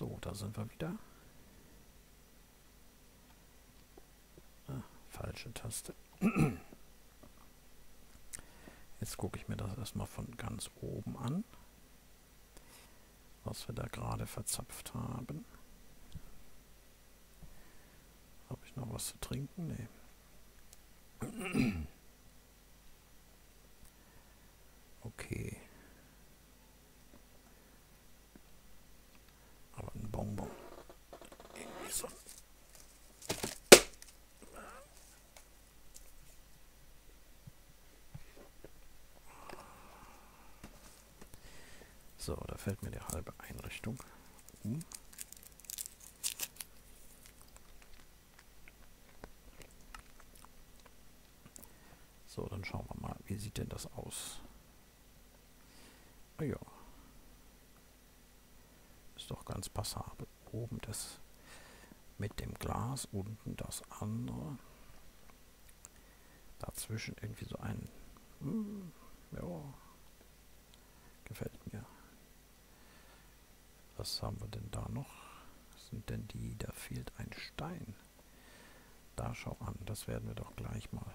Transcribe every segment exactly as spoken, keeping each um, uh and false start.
So, da sind wir wieder. Ah, falsche Taste. Jetzt gucke ich mir das erstmal von ganz oben an, was wir da gerade verzapft haben. Habe ich noch was zu trinken? Nee. Okay. Aber ein Bonbon. Irgendwie so. So, da fällt mir die halbe Einrichtung um. So, dann schauen wir mal, wie sieht denn das aus? Ah ja. Ist doch ganz passabel. Oben das mit dem Glas, unten das andere. Dazwischen irgendwie so ein... Hm, ja, gefällt mir. Was haben wir denn da noch? Was sind denn die? Da fehlt ein Stein. Da schau an, das werden wir doch gleich mal.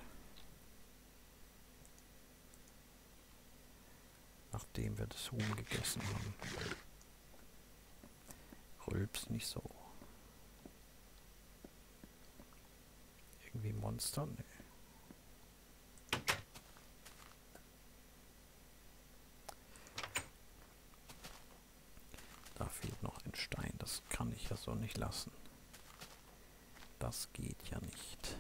Nachdem wir das Huhn gegessen haben. Rülps nicht so. Irgendwie Monster? Nee. Da fehlt noch ein Stein. Das kann ich ja so nicht lassen. Das geht ja nicht.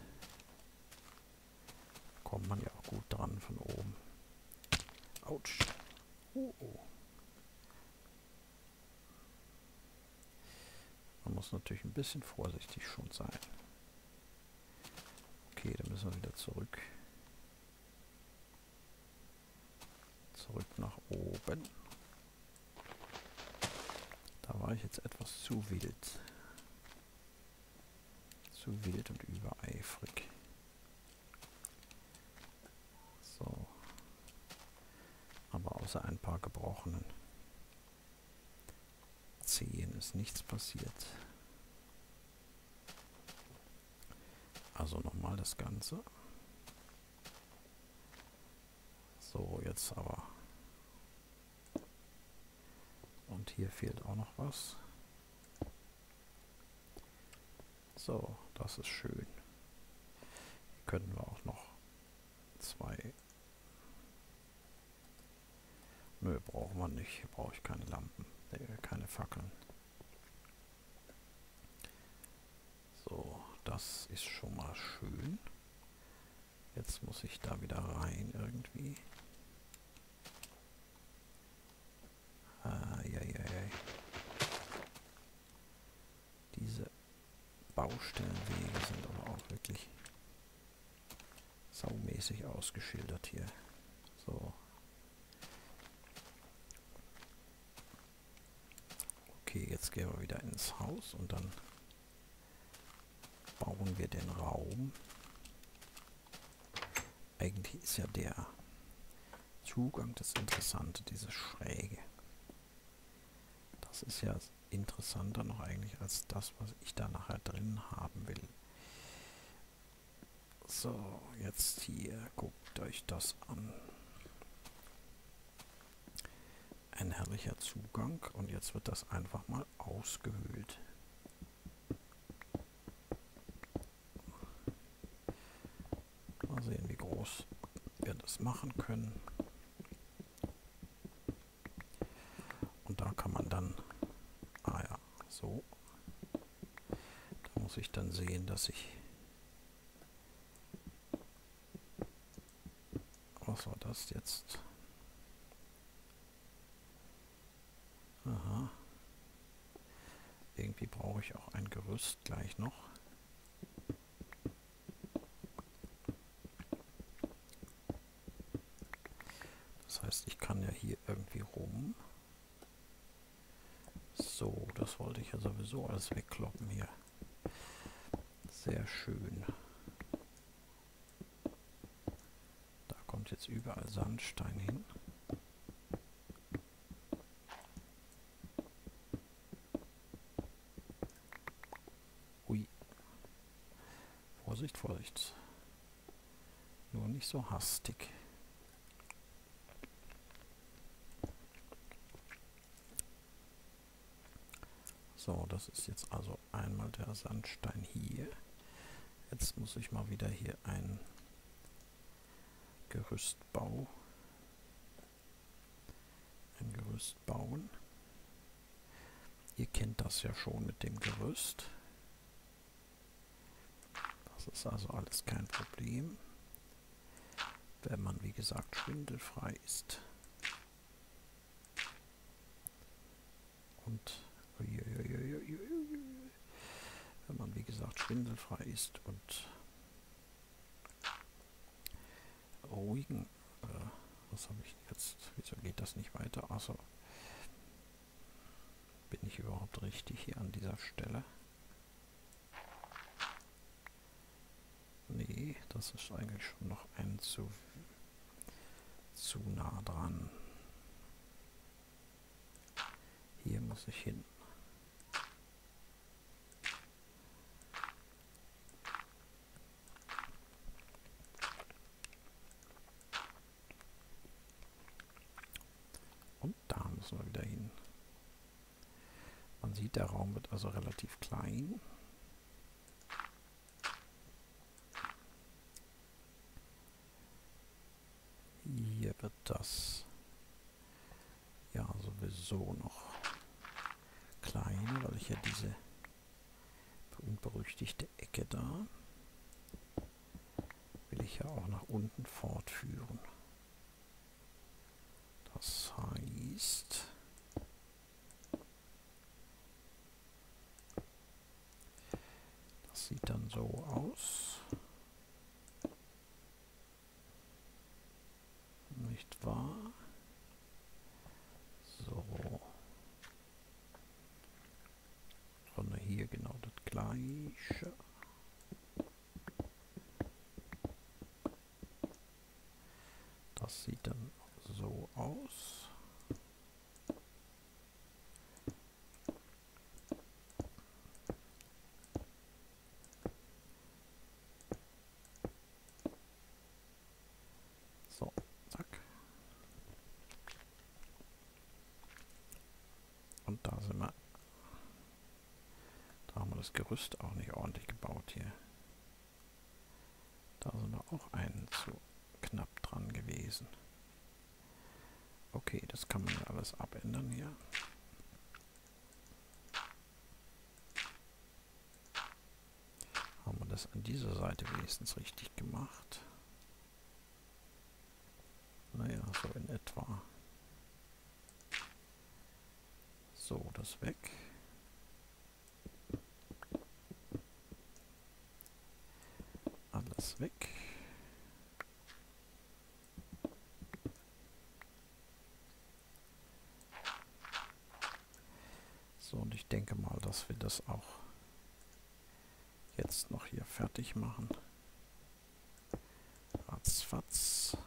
Kommt man ja auch gut dran von oben. Autsch. Oh, oh. Man muss natürlich ein bisschen vorsichtig schon sein. Okay, dann müssen wir wieder zurück. Zurück nach oben. Da war ich jetzt etwas zu wild. Zu wild und übereifrig. So. Aber außer ein paar gebrochenen Zehen ist nichts passiert. Also nochmal das Ganze. So, jetzt aber. Und hier fehlt auch noch was. So, das ist schön. Hier könnten wir auch noch zwei... Nö, brauchen wir nicht. Hier brauche ich keine Lampen. Nee, keine Fackeln. So, das ist schon mal schön. Jetzt muss ich da wieder rein irgendwie. Eieiei. Diese Baustellenwege sind aber auch wirklich saumäßig ausgeschildert hier. So. Okay, jetzt gehen wir wieder ins Haus und dann bauen wir den Raum. Eigentlich ist ja der Zugang das Interessante, diese Schräge. Das ist ja interessanter noch eigentlich als das, was ich da nachher drin haben will. So, jetzt hier, guckt euch das an. Ein herrlicher Zugang und jetzt wird das einfach mal ausgehöhlt. Mal sehen, wie groß wir das machen können. Und da kann man dann, ah ja, so. Da muss ich dann sehen, dass ich, was war das jetzt? Aha. Irgendwie brauche ich auch ein Gerüst gleich noch. Das heißt, ich kann ja hier irgendwie rum. So, das wollte ich ja sowieso alles wegkloppen hier. Sehr schön. Da kommt jetzt überall Sandstein hin. Vorsicht, Vorsicht. Nur nicht so hastig. So, das ist jetzt also einmal der Sandstein hier. Jetzt muss ich mal wieder hier ein Gerüstbau, ein Gerüst bauen. Ihr kennt das ja schon mit dem Gerüst. Das ist also alles kein Problem, wenn man, wie gesagt, schwindelfrei ist. Und wenn man, wie gesagt, schwindelfrei ist und ruhigen, äh, was habe ich jetzt, wieso geht das nicht weiter? Achso, bin ich überhaupt richtig hier an dieser Stelle? Nee, das ist eigentlich schon noch ein zu, zu nah dran. Hier muss ich hin. Und da müssen wir wieder hin. Man sieht, der Raum wird also relativ klein. Hier wird das ja sowieso noch kleiner, weil ich ja diese berühmt-berüchtigte Ecke da will ich ja auch nach unten fortführen. Das heißt, das sieht dann so aus. Nicht wahr? So. Und hier genau das gleiche. Das sieht dann so aus. So, zack. Und da sind wir. Da haben wir das Gerüst auch nicht ordentlich gebaut hier. Da sind wir auch einen zu knapp dran gewesen. Okay, das kann man ja alles abändern hier. Haben wir das an dieser Seite wenigstens richtig gemacht? Naja, so in etwa. So, das weg. Alles weg. So, und ich denke mal, dass wir das auch jetzt noch hier fertig machen. Ratzfatz.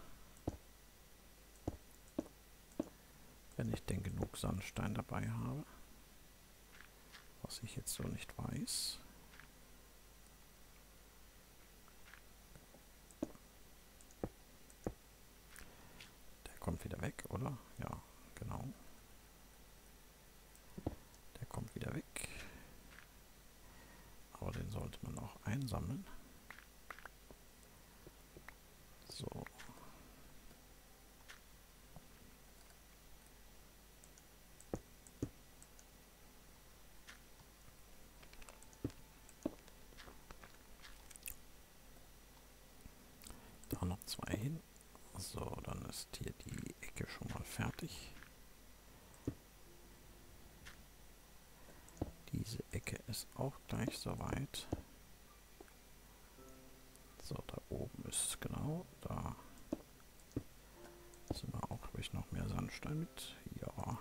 Wenn ich denn genug Sandstein dabei habe. Was ich jetzt so nicht weiß. Der kommt wieder weg, oder? Ja, genau. Der kommt wieder weg. Aber den sollte man auch einsammeln. So. Da noch zwei hin. So, dann ist hier die Ecke schon mal fertig. Diese Ecke ist auch gleich soweit. So, da oben ist genau, da sind wir auch, habe ich noch mehr Sandstein mit. Ja,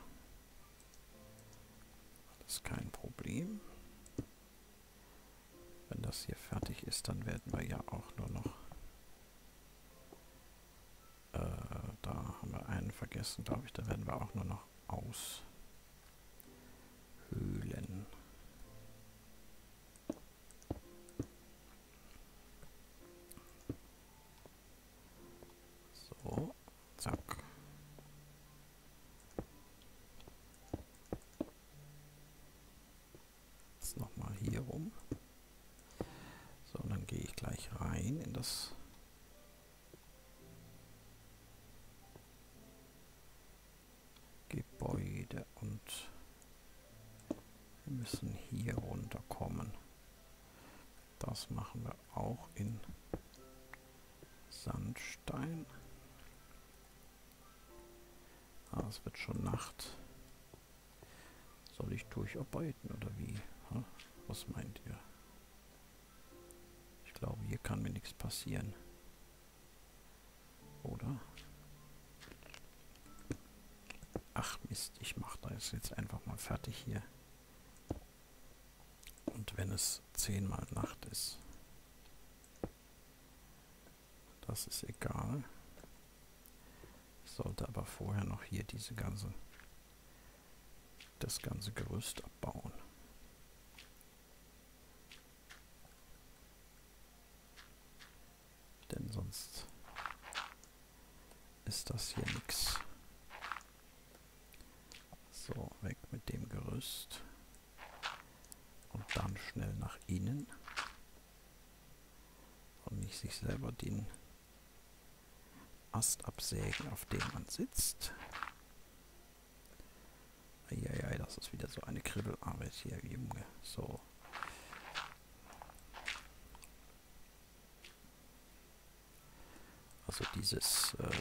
das ist kein Problem. Wenn das hier fertig ist, dann werden wir ja auch nur noch, äh, da haben wir einen vergessen, glaube ich, da werden wir auch nur noch aushöhlen. das Gebäude und wir müssen hier runterkommen. Das machen wir auch in Sandstein. Ah, es wird schon Nacht. Soll ich durcharbeiten oder wie? Ha? Was meint ihr? Ich glaube, hier kann mir nichts passieren. Oder? Ach Mist, ich mache das jetzt einfach mal fertig hier. Und wenn es zehnmal Nacht ist, das ist egal. Ich sollte aber vorher noch hier diese ganze, das ganze Gerüst abbauen. Denn sonst ist das hier nichts. So, weg mit dem Gerüst. Und dann schnell nach innen. Und nicht sich selber den Ast absägen, auf dem man sitzt. Eieiei, das ist wieder so eine Kribbelarbeit hier, Junge. So. Also dieses, äh,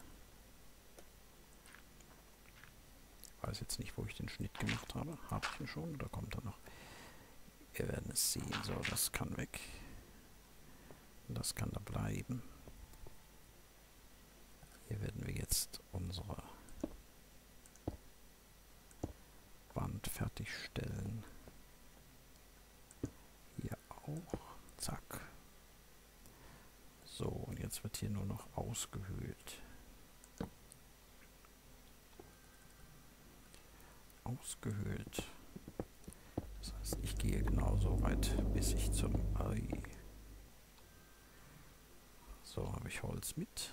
ich weiß jetzt nicht, wo ich den Schnitt gemacht habe. Habe ich ihn schon oder kommt er noch? Wir werden es sehen. So, das kann weg. Und das kann da bleiben. Hier werden wir jetzt unsere Wand fertigstellen. Hier auch. Zack. So, und jetzt wird hier nur noch ausgehöhlt. Ausgehöhlt. Das heißt, ich gehe genauso weit, bis ich zum... Ei. So, habe ich Holz mit.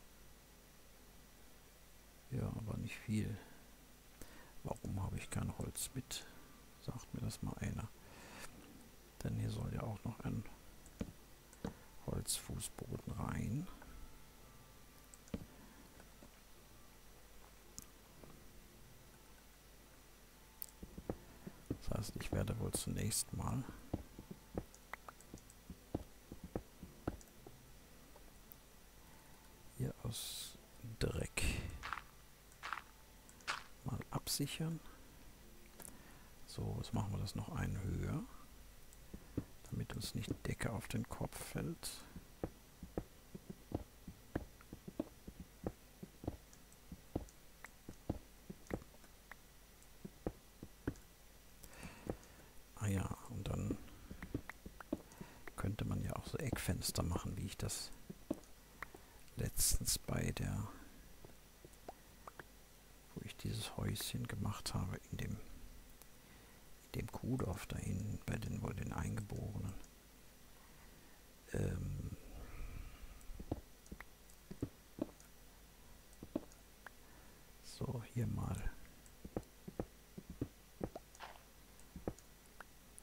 Ja, aber nicht viel. Warum habe ich kein Holz mit? Sagt mir das mal einer. Denn hier soll ja auch noch ein Holzfußboden rein. Das heißt, ich werde wohl zunächst mal hier aus Dreck mal absichern. So, jetzt machen wir das noch einen höher, damit uns nicht die Decke auf den Kopf fällt. Ah ja, und dann könnte man ja auch so Eckfenster machen, wie ich das letztens bei der, wo ich dieses Häuschen gemacht habe, in dem, in dem Kuhdorf da hinten, bei den wohl den Eingeborenen. Ähm so, hier mal